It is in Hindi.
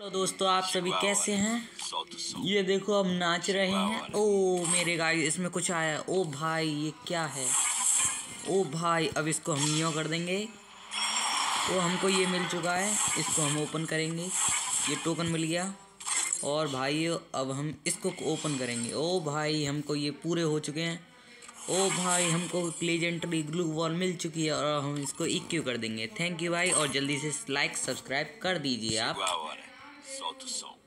हेलो दोस्तों, आप सभी कैसे हैं। ये देखो हम नाच रहे हैं। ओ मेरे गाइस, इसमें कुछ आया। ओ भाई ये क्या है। ओ भाई अब इसको हम यूँ कर देंगे। तो हमको ये मिल चुका है, इसको हम ओपन करेंगे। ये टोकन मिल गया। और भाई अब हम इसको ओपन करेंगे। ओ भाई हमको ये पूरे हो चुके हैं। ओ भाई हमको लेजेंडरी ग्लू वॉल मिल चुकी है और हम इसको इक्यू कर देंगे। थैंक यू भाई, और जल्दी से लाइक सब्सक्राइब कर दीजिए आप। Solta o som.